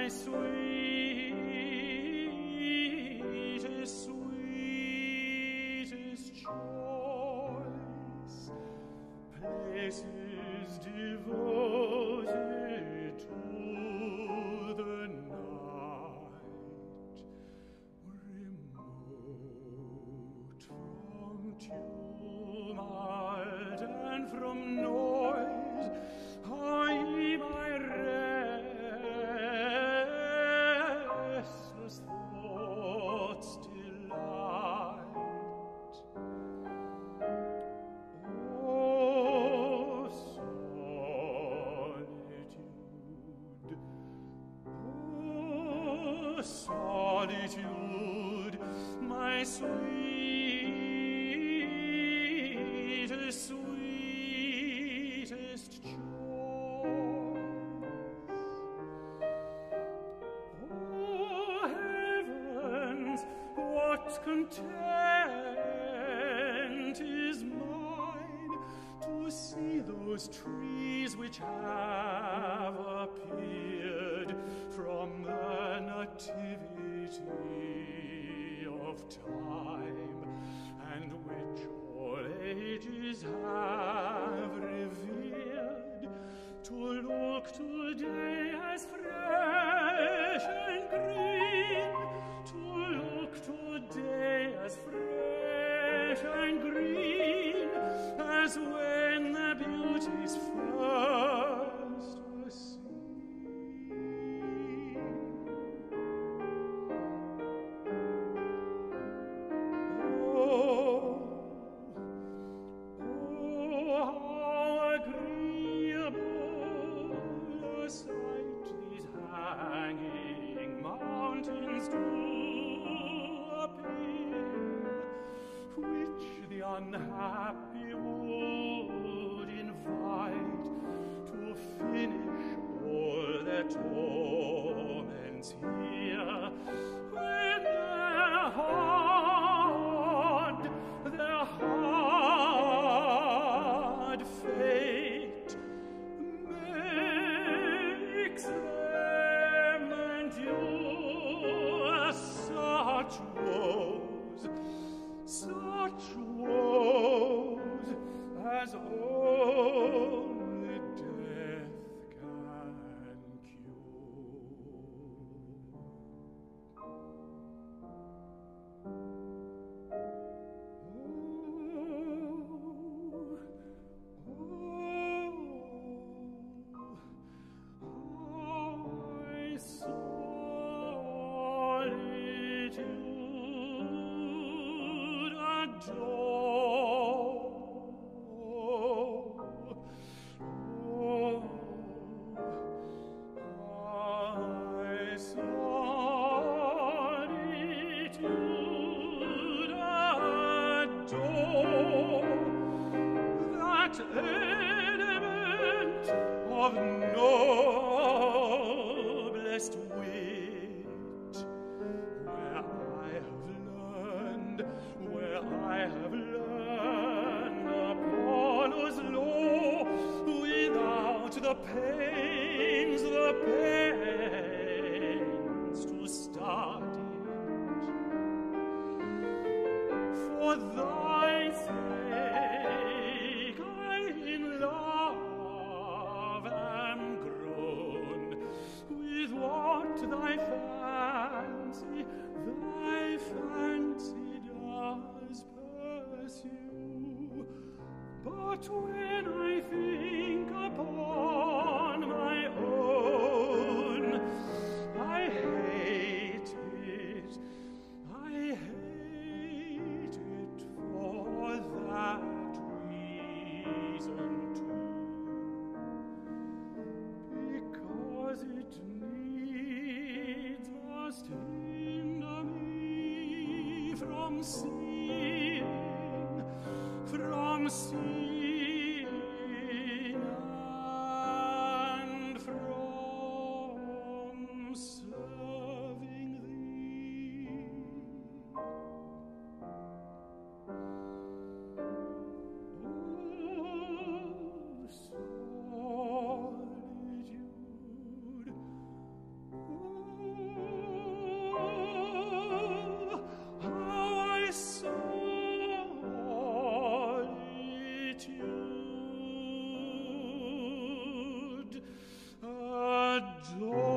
my sweetest, sweetest choice, places devoted to the night, remote from tumult and from noise, are ye my restless thoughts delight. Oh, solitude, oh, solitude, my sweetest, sweetest choice. Oh, heavens, what content is mine to see those trees which have appeared from the nativity of time, and which all ages have revered, to look today as fresh and green, to look today as fresh and green as when the beauties first were seen. Oh, how agreeable a sight these hanging mountains do appear, which the unhappy would invite to finish all their torments here, when their hard fate makes them endure such woes as only death can cure. I solitude adore. I solitude adore that element of noblest wit, where I have learned Apollo's law without the pains to study it. For thy sake I in love am grown, with what thy fancy does pursue. But when I think upon my own, I hate it for that reason too, because it needs must hinder me from seeing and from serving thee. Oh, solitude, joy.